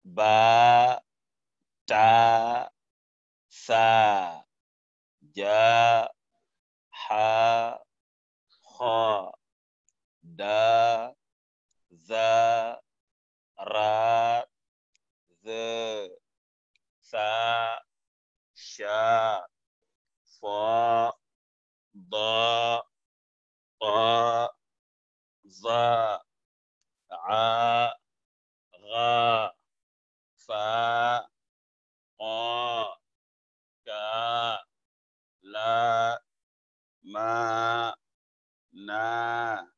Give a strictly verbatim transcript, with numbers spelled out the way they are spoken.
ba ta sa ja ha kha da za ra z sa sha fa da ta za a gha fa qa ka la ma na